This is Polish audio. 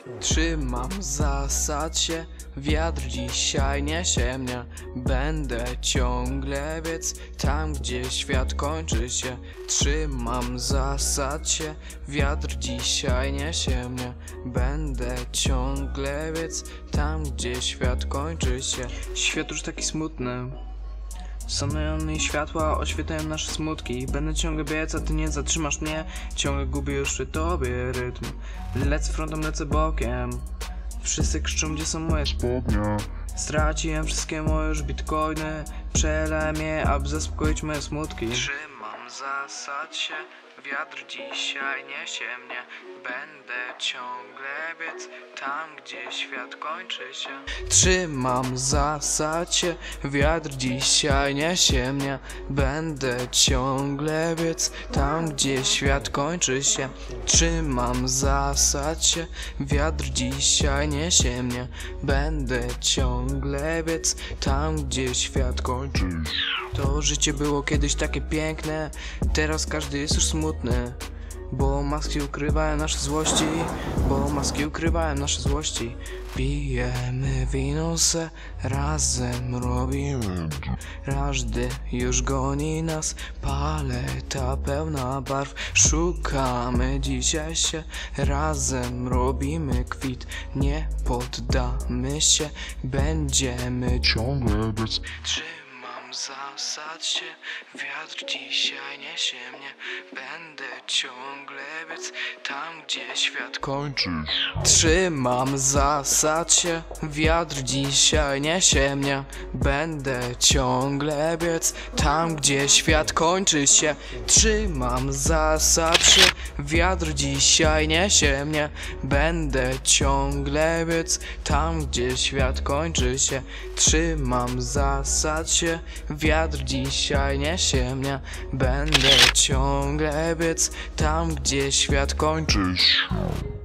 Trzymam zasad się, wiatr dzisiaj niesie mnie. Będę ciągle biec tam, gdzie świat kończy się. Trzymam zasad się, wiatr dzisiaj niesie mnie. Będę ciągle biec tam, gdzie świat kończy się. Świat już taki smutny. Są neony i światła oświetlają nasze smutki. Będę ciągle biec, a ty nie zatrzymasz mnie. Ciągle gubię już przy tobie rytm. Lecę frontem, lecę bokiem. Wszyscy krzyczą, gdzie są moje spodnie. Straciłem wszystkie moje już bitcoiny. Przelałem je, aby zaspokoić moje smutki. Trzymam zasad się, wiatr dzisiaj niesie mnie. Będę ciągle biec tam, gdzie świat kończy się. Trzymam zasad się, wiatr dzisiaj niesie mnie. Będę ciągle biec tam, gdzie świat kończy się. Trzymam zasad się, wiatr dzisiaj niesie mnie. Będę ciągle biec tam, gdzie świat kończy się. To życie było kiedyś takie piękne, teraz każdy jest już smutny. Bo maski ukrywają nasze złości, Pijemy wino se, razem robimy. Każdy już goni nas, paleta pełna barw. Szukamy dzisiaj się, razem robimy kwit. Nie poddamy się, będziemy ciągle bez. Trzymam zasad się, wiatr dzisiaj niesie mnie. Będę ciągle biec tam, gdzie świat kończy. Trzymam zasad się, wiatr dzisiaj niesie mnie. Będę ciągle biec tam, gdzie świat kończy się. Trzymam zasad się, wiatr dzisiaj niesie mnie. Będę ciągle biec tam, gdzie świat kończy się. Trzymam zasad się, wiatr dzisiaj niesie mnie. Będę ciągle biec tam, gdzie świat kończy się.